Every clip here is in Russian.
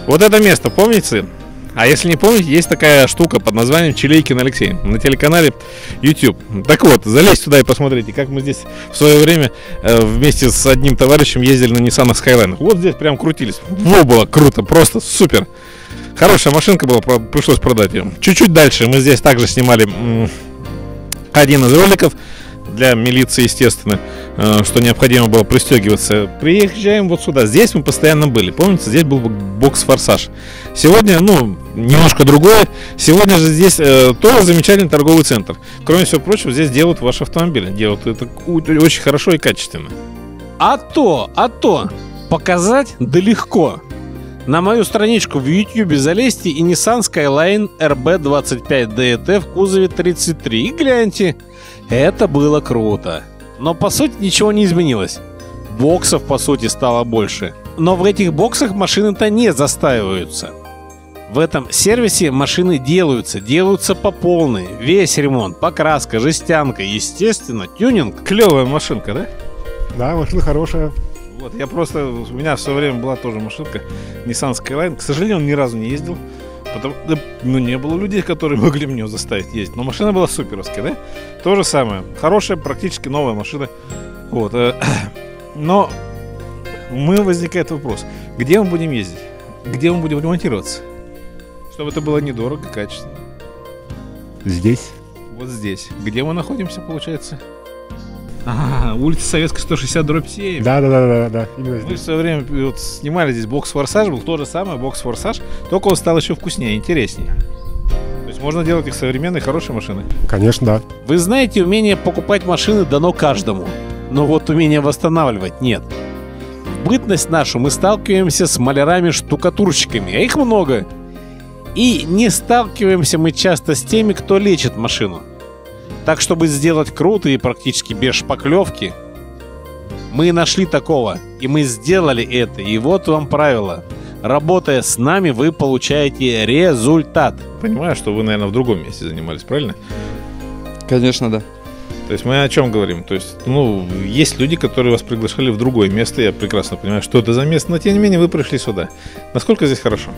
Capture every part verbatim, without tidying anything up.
Вот это место, помните? А если не помните, есть такая штука под названием Чилейкин Алексей на телеканале YouTube. Так вот, залезьте туда и посмотрите, как мы здесь в свое время э, вместе с одним товарищем ездили на Nissan Skyline. Вот здесь прям крутились. Во, было круто, просто супер. Хорошая машинка была, пришлось продать ее. Чуть-чуть дальше мы здесь также снимали м- один из роликов для милиции, естественно, э, что необходимо было пристегиваться. Приезжаем вот сюда. Здесь мы постоянно были. Помните, здесь был бокс «Форсаж». Сегодня, ну, немножко другое. Сегодня же здесь э, тоже замечательный торговый центр. Кроме всего прочего, здесь делают ваши автомобили. Делают это очень хорошо и качественно. А то, а то, показать да легко. На мою страничку в YouTube залезьте и Nissan Skyline эр би двадцать пять ди и ти в кузове тридцать три и гляньте. Это было круто. Но по сути ничего не изменилось. Боксов по сути стало больше. Но в этих боксах машины-то не застаиваются. В этом сервисе машины делаются, делаются по полной. Весь ремонт, покраска, жестянка, естественно, тюнинг. Клевая машинка, да? Да, машина хорошая. Вот, я просто, у меня в свое время была тоже машинка Nissan Skyline. К сожалению, он ни разу не ездил. Потому, ну, не было людей, которые могли мне заставить ездить. Но машина была суперовская, да? То же самое. Хорошая, практически новая машина. Вот. Но мы возникает вопрос. Где мы будем ездить? Где мы будем ремонтироваться? Чтобы это было недорого, качественно. Здесь. Вот здесь. Где мы находимся, получается? А, улица Советская, сто шестьдесят дробь семь. Да, да, да, да, да. Именно Мы здесь. в свое время вот снимали здесь бокс «Форсаж», был то же самое, бокс «Форсаж», только он стал еще вкуснее, интереснее. То есть можно делать их современные, хорошие машины. Конечно, да. Вы знаете, умение покупать машины дано каждому. Но вот умение восстанавливать нет. В бытность нашу мы сталкиваемся с малярами-штукатурщиками, а их много. И не сталкиваемся мы часто с теми, кто лечит машину. Так, чтобы сделать круто и практически без шпаклевки, мы нашли такого, и мы сделали это. И вот вам правило. Работая с нами, вы получаете результат. Понимаю, что вы, наверное, в другом месте занимались, правильно? Конечно, да. То есть мы о чем говорим? То есть, ну, есть люди, которые вас приглашали в другое место. Я прекрасно понимаю, что это за место, но тем не менее вы пришли сюда. Насколько здесь хорошо?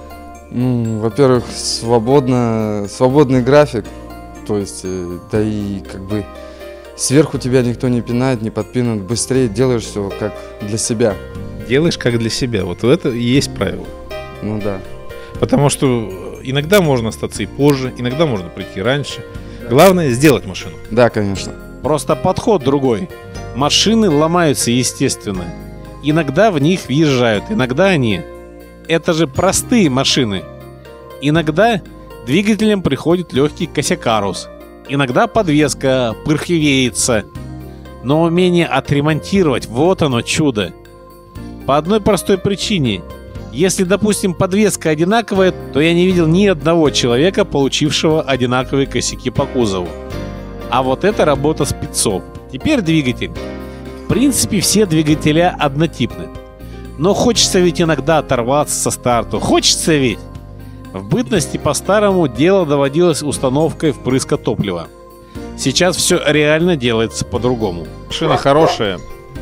Ну, во-первых, свободно, свободный график. То есть, э, да и как бы сверху тебя никто не пинает, не подпинывает. Быстрее делаешь все как для себя. Делаешь как для себя. Вот это и есть правило. Ну да. Потому что иногда можно остаться и позже, иногда можно прийти раньше. Главное сделать машину. Да, конечно. Просто подход другой. Машины ломаются естественно. Иногда в них въезжают, иногда они. Это же простые машины. Иногда двигателем приходит легкий косякарус. Иногда подвеска пырхивеется. Но умение отремонтировать, вот оно чудо. По одной простой причине. Если, допустим, подвеска одинаковая, то я не видел ни одного человека, получившего одинаковые косяки по кузову. А вот это работа спецов. Теперь двигатель. В принципе, все двигателя однотипны. Но хочется ведь иногда оторваться со старту. Хочется ведь. В бытности по-старому дело доводилось установкой впрыска топлива. Сейчас все реально делается по-другому. Машина хорошая.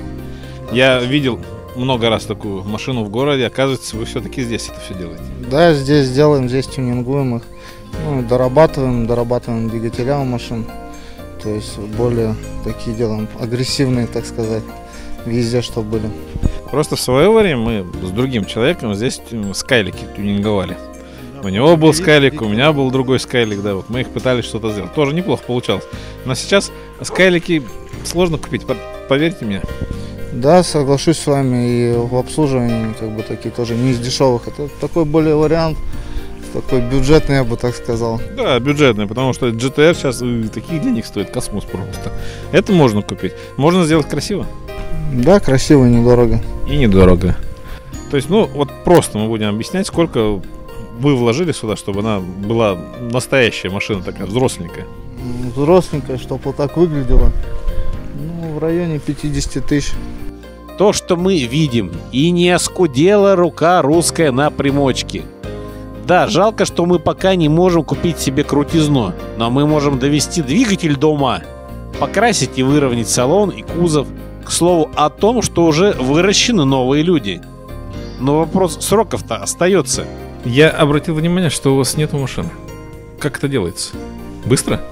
Я видел много раз такую машину в городе. Оказывается, вы все-таки здесь это все делаете. Да, здесь делаем, здесь тюнингуем их. Ну, дорабатываем, дорабатываем двигателя у машин. То есть более такие делаем агрессивные, так сказать, везде, что были. Просто в свое время мы с другим человеком здесь скайлики тюнинговали. У него был скайлик, у меня был другой скайлик, да, вот мы их пытались что-то сделать. Тоже неплохо получалось. Но сейчас скайлики сложно купить, поверьте мне. Да, соглашусь с вами, и в обслуживании как бы такие тоже не из дешевых. Это такой более вариант, такой бюджетный, я бы так сказал. Да, бюджетный, потому что джи ти ар сейчас таких денег стоит, космос просто. Это можно купить. Можно сделать красиво. Да, красиво и недорого. И недорого. То есть, ну, вот просто мы будем объяснять, сколько вы вложили сюда, чтобы она была настоящая машина такая, взросленькая. Взросленькая, чтобы вот так выглядела. Ну, в районе пятьдесят тысяч. То, что мы видим, и не оскудела рука русская на примочке. Да, жалко, что мы пока не можем купить себе крутизну, но мы можем довести двигатель до ума, покрасить и выровнять салон и кузов. К слову о том, что уже выращены новые люди. Но вопрос сроков-то остается. Я обратил внимание, что у вас нету машины. Как это делается? Быстро?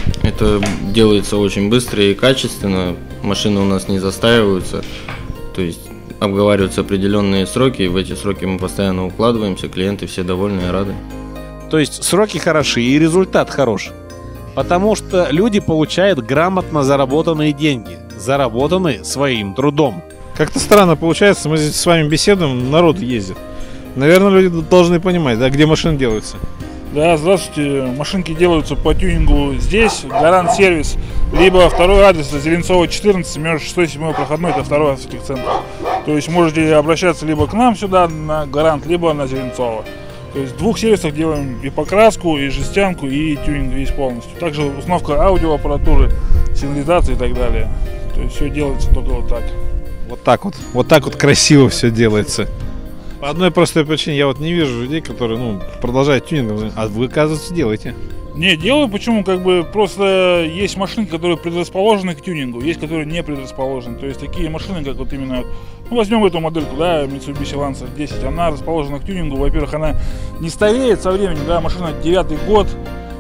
Это делается очень быстро и качественно. Машины у нас не застаиваются. То есть обговариваются определенные сроки, и в эти сроки мы постоянно укладываемся. Клиенты все довольны и рады. То есть сроки хороши и результат хорош. Потому что люди получают грамотно заработанные деньги, заработанные своим трудом. Как-то странно получается, мы здесь с вами беседуем, народ ездит. Наверное, люди должны понимать, да, где машины делаются. Да, здравствуйте. Машинки делаются по тюнингу здесь, Гарант сервис. Либо второй адрес, Зеленцова четырнадцать, между шестой и седьмой проходной, это второй авторский центр. То есть можете обращаться либо к нам сюда, на Гарант, либо на Зеленцова. То есть в двух сервисах делаем и покраску, и жестянку, и тюнинг весь полностью. Также установка аудиоаппаратуры, сигнализации и так далее. То есть все делается только вот так. Вот так вот, вот так вот красиво все делается. По одной простой причине, я вот не вижу людей, которые, ну, продолжают тюнингом, а вы, оказывается, делаете. Не, делаю, почему? Как бы просто есть машины, которые предрасположены к тюнингу, есть, которые не предрасположены. То есть такие машины, как вот именно, ну, возьмем эту модельку, да, Mitsubishi Lancer десять, она расположена к тюнингу. Во-первых, она не стареет со временем, да, машина девятый год.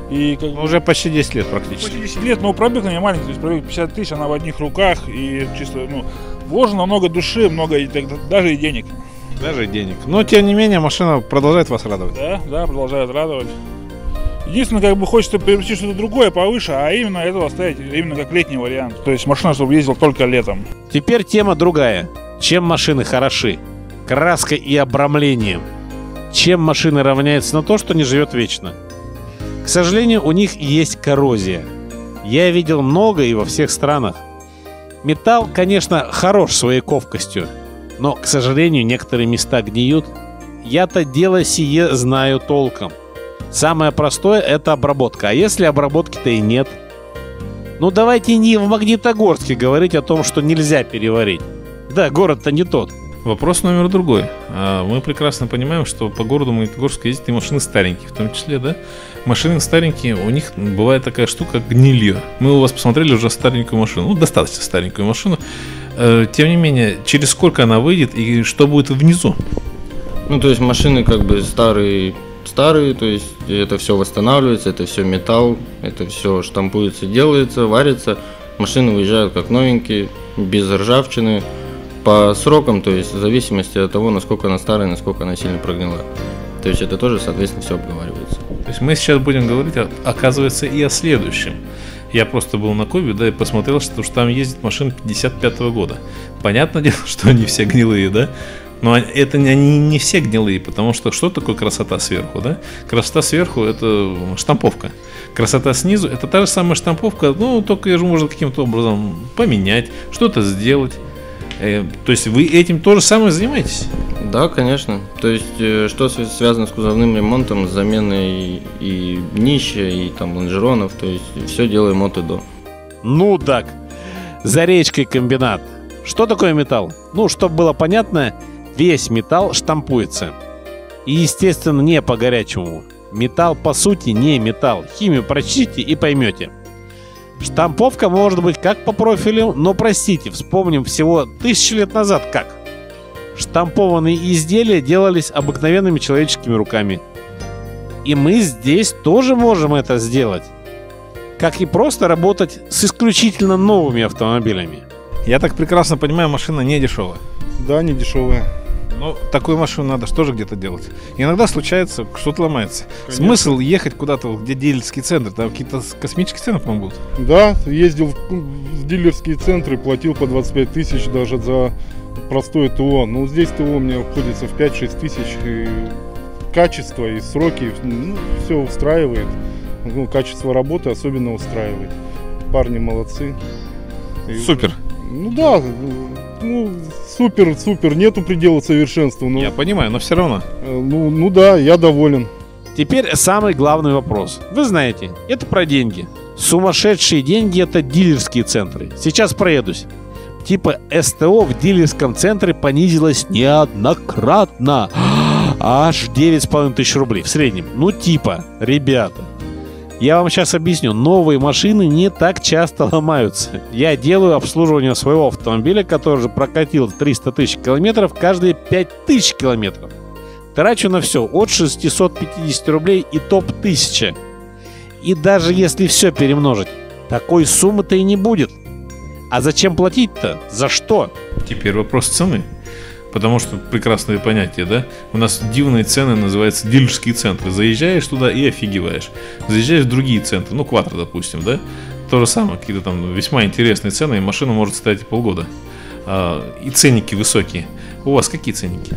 И как бы, уже почти десять лет практически. Почти десять лет, но пробег на ней маленький, то есть пробег пятьдесят тысяч, она в одних руках, и чисто, ну, вложено много души, много и, даже и денег. Даже и денег. Но, тем не менее, машина продолжает вас радовать. Да, да, продолжает радовать. Единственное, как бы хочется приобрести что-то другое повыше, а именно этого оставить именно как летний вариант. То есть машина, чтобы ездила только летом. Теперь тема другая. Чем машины хороши? Краской и обрамлением. Чем машины равняются на то, что не живет вечно? К сожалению, у них есть коррозия. Я видел много и во всех странах. Металл, конечно, хорош своей ковкостью, но, к сожалению, некоторые места гниют. Я-то дело сие знаю толком. Самое простое — это обработка. А если обработки-то и нет? Ну давайте не в Магнитогорске говорить о том, что нельзя переварить. Да, город-то не тот. Вопрос номер другой. Мы прекрасно понимаем, что по городу Магнитогорска ездят и машины старенькие, в том числе, да? Машины старенькие, у них бывает такая штука, как гнилье. Мы у вас посмотрели уже старенькую машину, ну, достаточно старенькую машину. Тем не менее, через сколько она выйдет и что будет внизу? Ну, то есть машины как бы старые, старые, то есть это все восстанавливается, это все металл, это все штампуется, делается, варится. Машины выезжают как новенькие, без ржавчины, по срокам, то есть в зависимости от того, насколько она старая, насколько она сильно прогнила. То есть это тоже, соответственно, все обговаривается. То есть мы сейчас будем говорить, оказывается, и о следующем. Я просто был на Кубе, да, и посмотрел, что, что там ездят машины пятьдесят пятого года. Понятное дело, что они все гнилые, да? Но это не, они не все гнилые, потому что что такое красота сверху, да? Красота сверху — это штамповка. Красота снизу — это та же самая штамповка, ну, только ее же можно каким-то образом поменять, что-то сделать. Э, то есть вы этим тоже самое занимаетесь? Да, конечно. То есть, э, что связано с кузовным ремонтом, с заменой и днища, и там лонжеронов, то есть все делаем от и до. Ну так, за речкой комбинат. Что такое металл? Ну, чтобы было понятно, весь металл штампуется. И, естественно, не по-горячему. Металл, по сути, не металл. Химию прочтите и поймете. Штамповка может быть как по профилю, но, простите, вспомним всего тысячи лет назад как. Штампованные изделия делались обыкновенными человеческими руками. И мы здесь тоже можем это сделать. Как и просто работать с исключительно новыми автомобилями. Я так прекрасно понимаю, машина не дешевая. Да, не дешевая. Но такую машину надо что же где-то делать. Иногда случается, что-то ломается. Конечно. Смысл ехать куда-то, где дилерский центр, там какие-то космические цены, по-моему, будут. Да, ездил в, в дилерские центры, платил по двадцать пять тысяч даже за простое ТО. Ну, здесь ТО у меня обходится в пять-шесть тысяч. И качество и сроки, ну, все устраивает. Ну, качество работы особенно устраивает. Парни молодцы. И, Супер. ну да, ну супер, супер, нету предела совершенству. Но, Я понимаю, но все равно. э, ну, ну да, я доволен. Теперь самый главный вопрос. Вы знаете, это про деньги. Сумасшедшие деньги — это дилерские центры. Сейчас проедусь. Типа СТО в дилерском центре понизилось неоднократно. Аж девять с половиной тысяч рублей в среднем. Ну типа, ребята, Я вам сейчас объясню. Новые машины не так часто ломаются. Я делаю обслуживание своего автомобиля, который уже прокатил триста тысяч километров, каждые пять тысяч километров. Трачу на все от шестисот пятидесяти рублей и топ тысяча. И даже если все перемножить, такой суммы-то и не будет. А зачем платить-то? За что? Теперь вопрос цены. Потому что прекрасное понятие, да? У нас дивные цены называются дилерские центры. Заезжаешь туда и офигеваешь. Заезжаешь в другие центры, ну, Кватро, допустим, да? То же самое, какие-то там весьма интересные цены, и машина может стоять и полгода. А, и ценники высокие. У вас какие ценники?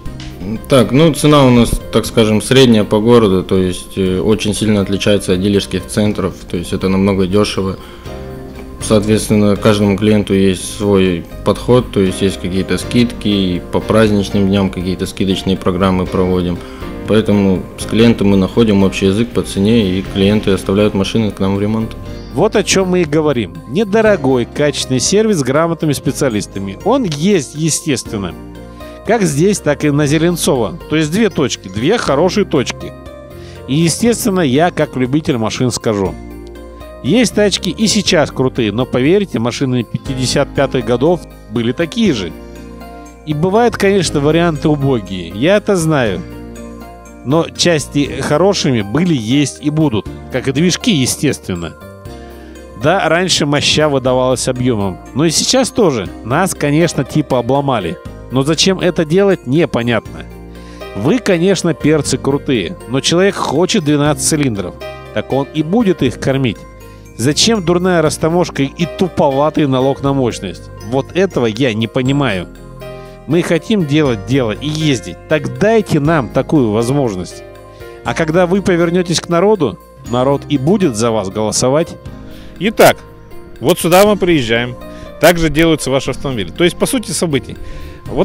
Так, ну цена у нас, так скажем, средняя по городу, то есть э, очень сильно отличается от дилерских центров, то есть это намного дешево. Соответственно, каждому клиенту есть свой подход, то есть есть какие-то скидки, и по праздничным дням какие-то скидочные программы проводим. Поэтому с клиентом мы находим общий язык по цене, и клиенты оставляют машины к нам в ремонт. Вот о чем мы и говорим. Недорогой, качественный сервис с грамотными специалистами. Он есть, естественно. Как здесь, так и на Зеленцова. То есть две точки, две хорошие точки. И, естественно, я, как любитель машин, скажу. Есть тачки и сейчас крутые, но поверьте, машины пятидесятых пятых годов были такие же. И бывают, конечно, варианты убогие, я это знаю. Но части хорошими были, есть и будут, как и движки, естественно. Да, раньше моща выдавалась объемом, но и сейчас тоже. Нас, конечно, типа обломали. Но зачем это делать, непонятно. Вы, конечно, перцы крутые, но человек хочет двенадцать цилиндров, так он и будет их кормить. Зачем дурная растаможка и туповатый налог на мощность? Вот этого я не понимаю. Мы хотим делать дело и ездить. Так дайте нам такую возможность. А когда вы повернетесь к народу, народ и будет за вас голосовать. Итак, вот сюда мы приезжаем. Также делаются ваши автомобили. То есть, по сути событий. Вот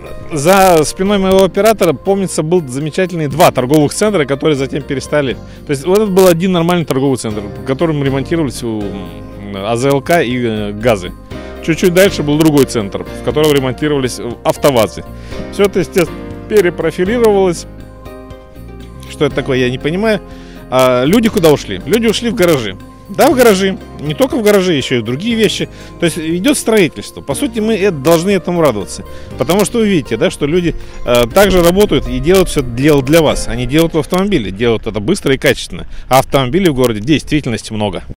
за спиной моего оператора, помнится, был замечательный два торговых центра, которые затем перестали. То есть вот это был один нормальный торговый центр, в котором ремонтировались у АЗЛК и ГАЗы. Чуть-чуть дальше был другой центр, в котором ремонтировались АвтоВАЗы. Все это, естественно, перепрофилировалось. Что это такое, я не понимаю. А люди куда ушли? Люди ушли в гаражи. Да, в гаражи. Не только в гаражи, еще и в другие вещи. То есть идет строительство. По сути, мы это, должны этому радоваться. Потому что вы видите, да, что люди э, также работают и делают все для, для вас. Они делают в автомобиле. Делают это быстро и качественно. А автомобилей в городе в действительности много.